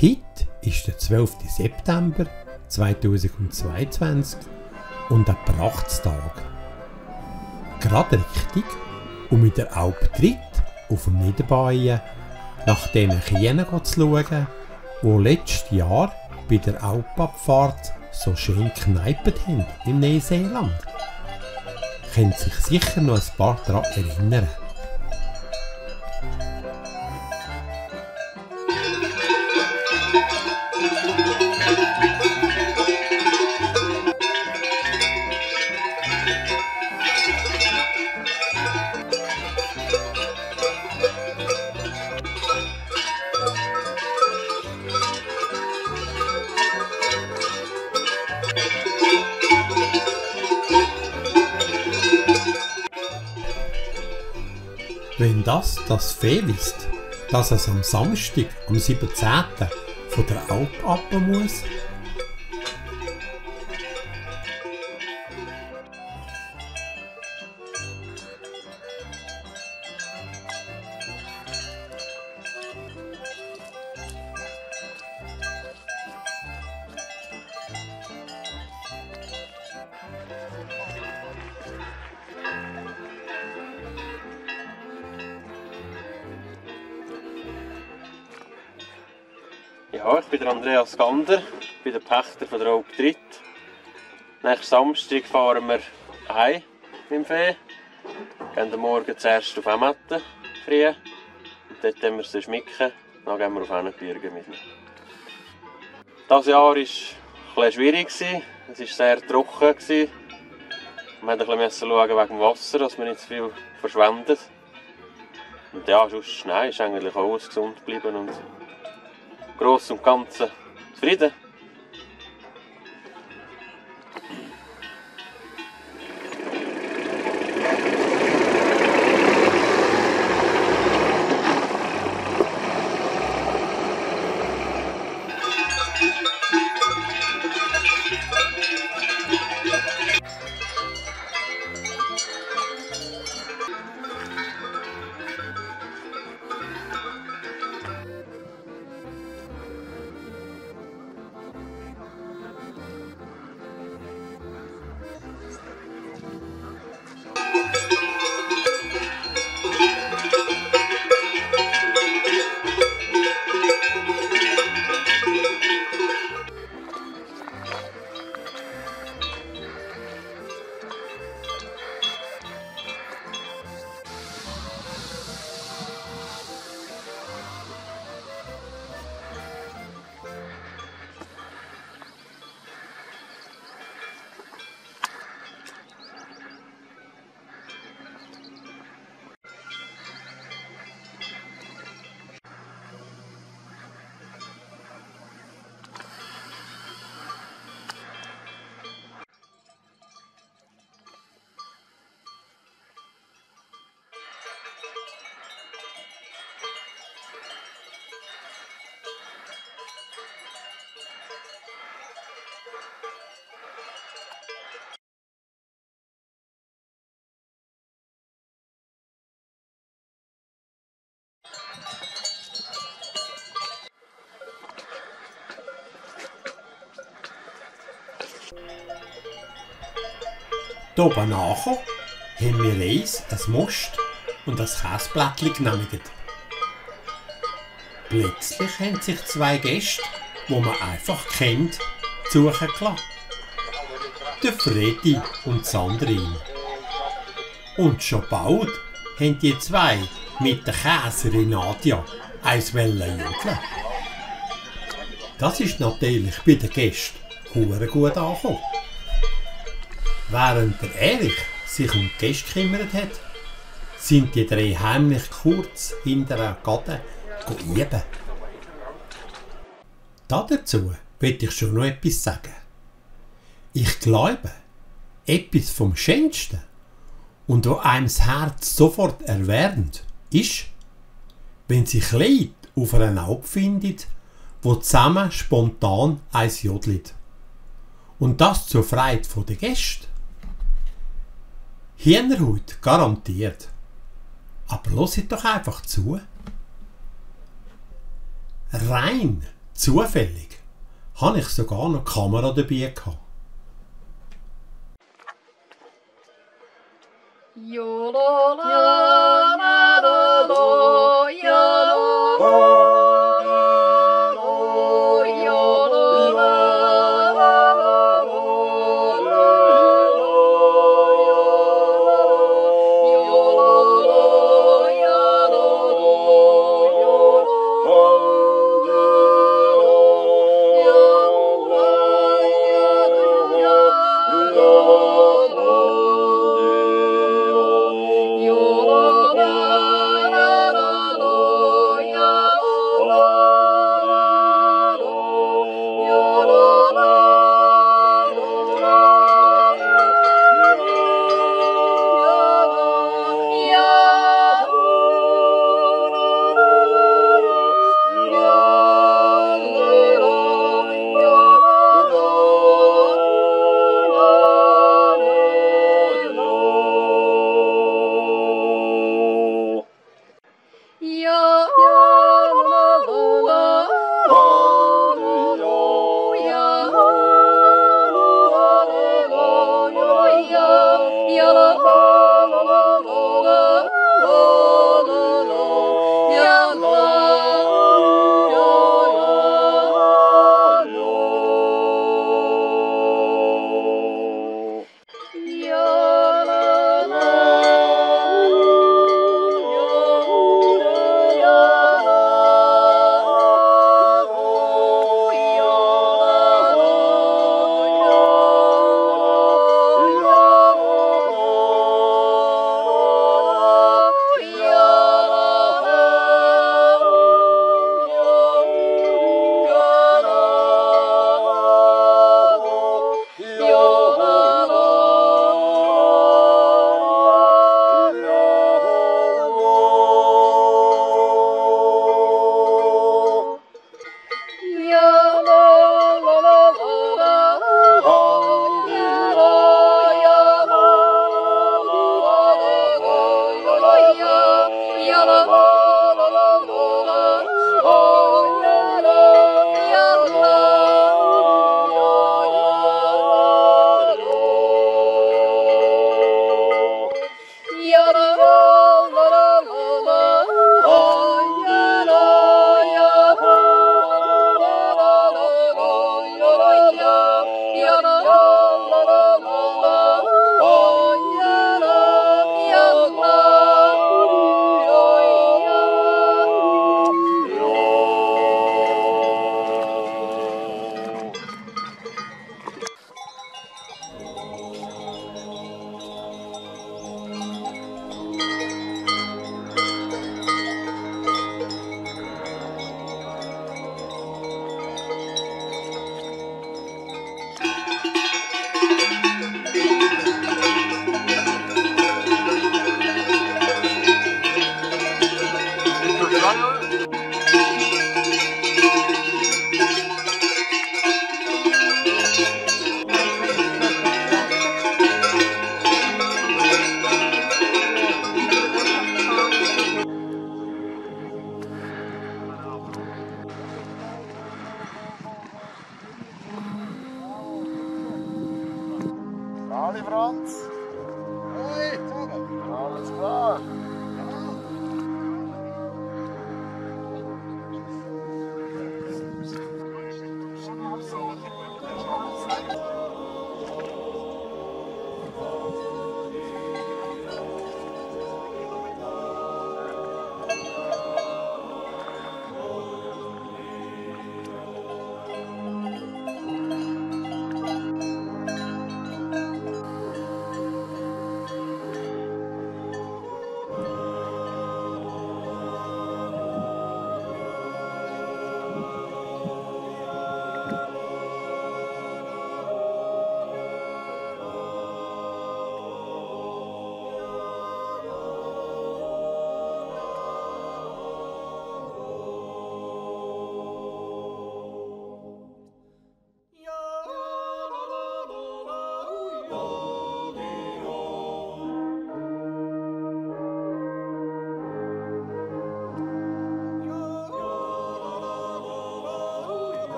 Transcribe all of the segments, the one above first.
Heute ist der 12. September 2022 und ein Prachtstag. Gerade richtig, um mit der Alptritt auf dem Niederbayern nach diesen Kühen zu schauen, die letztes Jahr bei der Alpabfahrt so schön gekneipt haben im Neuseeland. Können sich sicher noch ein paar daran erinnern. Wenn das Fee wisst, dass es am Samstag, am 17. von der Alp ab muss, Ja, ich bin der Andreas Gander, bin der Pächter von der Alptritt. Nächsten Samstag fahren wir heim mit dem Vieh. Gehen morgen zuerst auf Emmetten früh. Und dort haben wir sie schmicken, dann gehen wir auf Hennebürgen mit. Dieses Jahr war es etwas schwierig. Es war sehr trocken. Wir mussten ein bisschen schauen wegen dem Wasser, dass wir nicht zu viel verschwenden. Und ja, sonst nein, ist eigentlich alles gesund geblieben und Gross und Ganzen zufrieden. Hier oben nachher haben wir Reis, ein Most und ein Käseblättchen genehmigt. Plötzlich haben sich zwei Gäste, die man einfach kennt, suchen gelassen. Der Freddy und Sandrine. Und schon bald haben die zwei mit der Käserin Nadja eins judeln. Das ist natürlich bei den Gästen hure gut angekommen. Während der Erich sich um die Gäste gekümmert hat, sind die drei heimlich kurz hinter einer Garde üben. Dazu will ich schon noch etwas sagen. Ich glaube, etwas vom Schönsten und was einem das Herz sofort erwärmt, ist, wenn sich Leute auf einer Alp finden, die zusammen spontan eins jodelt. Und das zur Freude der Gäste. Hühnerhaut garantiert. Aber hört doch einfach zu. Rein Zufällig habe ich sogar noch die Kamera dabei gehabt. Ali Franz. Hoi, Tom. Alles klar.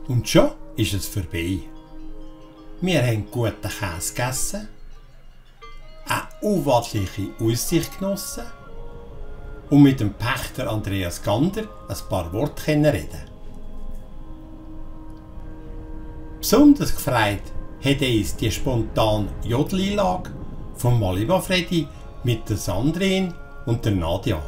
Und schon ist es vorbei. Wir haben guten Käse gegessen, eine auwatliche Aussicht genossen und mit dem Pächter Andreas Gander ein paar Worte reden. Besonders gefreut hat uns die spontane Jodli-Lage von Malibu Freddy mit der Sandrine und der Nadja.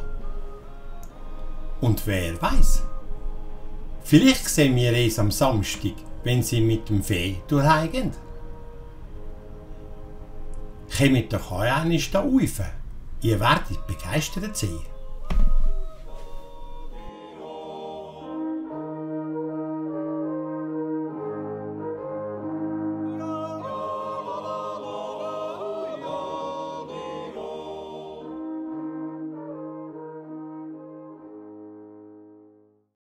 Und wer weiß? Vielleicht sehen wir es am Samstag, wenn sie mit dem Fee durchgehen. Kommt doch auch einmal da rauf. Ihr werdet begeistert sein.